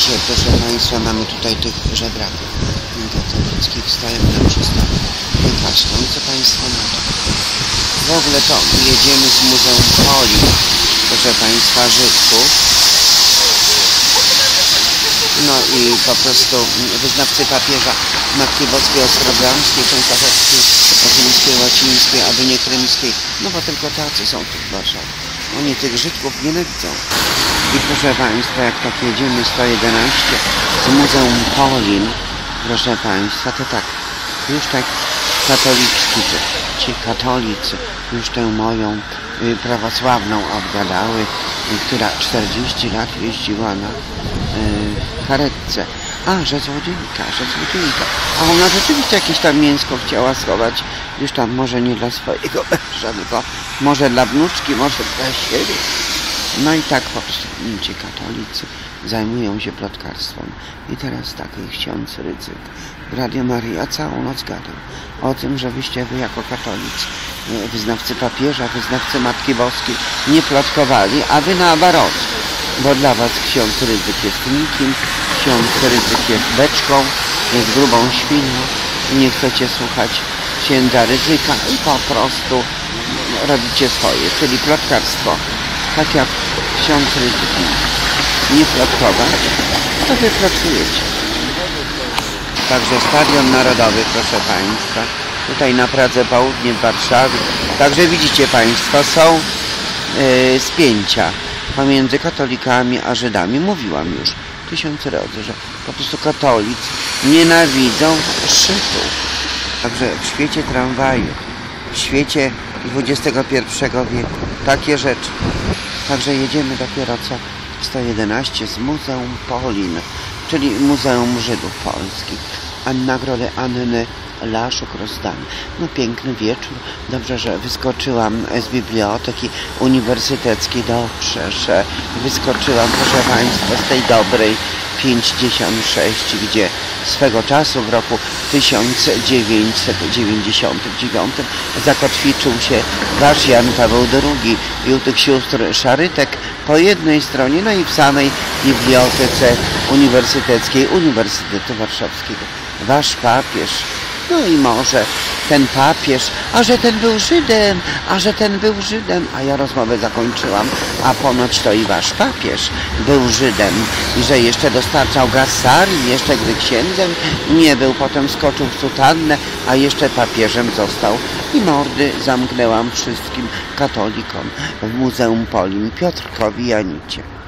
widzicie, proszę Państwa, mamy tutaj tych żebraków katolickich, stoją na przystanku. Nie patrzą, co Państwo na to. W ogóle to jedziemy z Muzeum Polin, proszę Państwa, Żydków. No i po prostu wyznawcy papieża Matki Boskiej Ostrobramskiej, Częstochowskiej, rzymskiej, łacińskiej, aby nie krymskiej, no bo tylko tacy są tu w Warszawie. Oni tych Żydków nienawidzą. I proszę Państwa, jak tak jedziemy 111 z Muzeum Polin, proszę Państwa, to tak, już tak katoliczki, ci katolicy już tę moją prawosławną obgadały, która 40 lat jeździła na karetce. A, że złodziejka. A ona rzeczywiście jakieś tam mięsko chciała schować, już tam może nie dla swojego męża, tylko może dla wnuczki, może dla siebie. No i tak po prostu ci katolicy zajmują się plotkarstwem. I teraz taki ksiądz Rydzyk w Radio Maryja całą noc gadał o tym, żebyście wy jako katolicy, wyznawcy papieża, wyznawcy Matki Boskiej nie plotkowali, a wy na abarot. Bo dla was ksiądz Rydzyk jest nikim, ksiądz Rydzyk jest beczką, jest grubą świnią i nie chcecie słuchać księdza Rydzyka i po prostu robicie swoje, czyli plotkarstwo. Tak jak ksiądz Rydzyk nie plotkować, to wy plotkujecie. Także Stadion Narodowy, proszę Państwa, tutaj na Pradze Południe w Warszawie. Także widzicie Państwo, są spięcia pomiędzy katolikami a Żydami. Mówiłam już 1000 razy, że po prostu katolicy nienawidzą Żydów. Także w świecie tramwaju, w świecie XXI wieku, takie rzeczy. Także jedziemy dopiero co 111 z Muzeum Polin, czyli Muzeum Żydów Polskich. Nagrody Anny Laszuk rozdane. No piękny wieczór. Dobrze, że wyskoczyłam z biblioteki uniwersyteckiej. Dobrze, że wyskoczyłam, proszę Państwa, z tej dobrej 56, gdzie swego czasu w roku 1999 zakotwiczył się wasz Jan Paweł II i u tych sióstr Szarytek po jednej stronie, no i w samej bibliotece uniwersyteckiej Uniwersytetu Warszawskiego wasz papież. No i może ten papież, a że ten był Żydem, a ja rozmowę zakończyłam, a ponoć to i wasz papież był Żydem i że jeszcze dostarczał gaz sarin, jeszcze gdy księdzem nie był, potem skoczył w sutannę, a jeszcze papieżem został i mordy zamknęłam wszystkim katolikom w Muzeum Polin, Piotrkowi i Anicie.